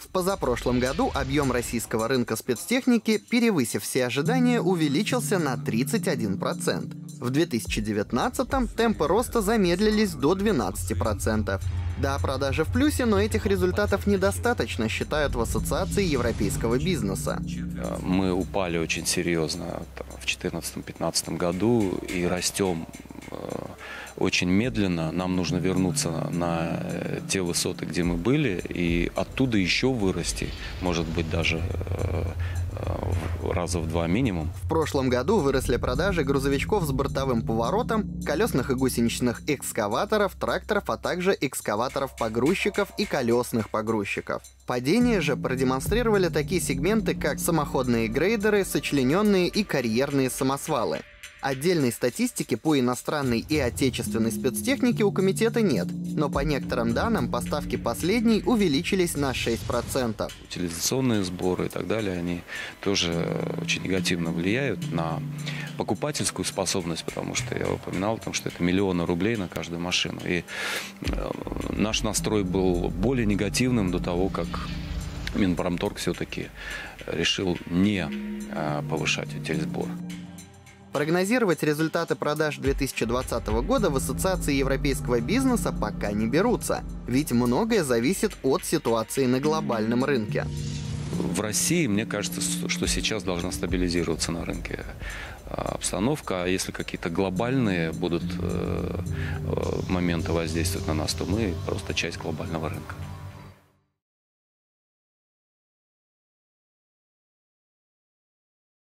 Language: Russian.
В позапрошлом году объем российского рынка спецтехники, перевысив все ожидания, увеличился на 31%. В 2019-м темпы роста замедлились до 12%. Да, продажи в плюсе, но этих результатов недостаточно, считают в Ассоциации европейского бизнеса. Мы упали очень серьезно в 2014-2015 году и растем очень медленно. Нам нужно вернуться на те высоты, где мы были, и оттуда еще вырасти, может быть, даже раза в 2 минимум. В прошлом году выросли продажи грузовичков с бортовым поворотом, колесных и гусеничных экскаваторов, тракторов, а также экскаваторов-погрузчиков и колесных погрузчиков. Падение же продемонстрировали такие сегменты, как самоходные грейдеры, сочлененные и карьерные самосвалы. Отдельной статистики по иностранной и отечественной спецтехнике у комитета нет, но по некоторым данным поставки последней увеличились на 6%. Утилизационные сборы и так далее, они тоже очень негативно влияют на покупательскую способность, потому что я упоминал о том, что это миллионы рублей на каждую машину. И наш настрой был более негативным до того, как Минпромторг все-таки решил не повышать утильсбор. Прогнозировать результаты продаж 2020 года в Ассоциации европейского бизнеса пока не берутся, ведь многое зависит от ситуации на глобальном рынке. В России, мне кажется, что сейчас должна стабилизироваться на рынке обстановка, а если какие-то глобальные будут моменты воздействовать на нас, то мы просто часть глобального рынка.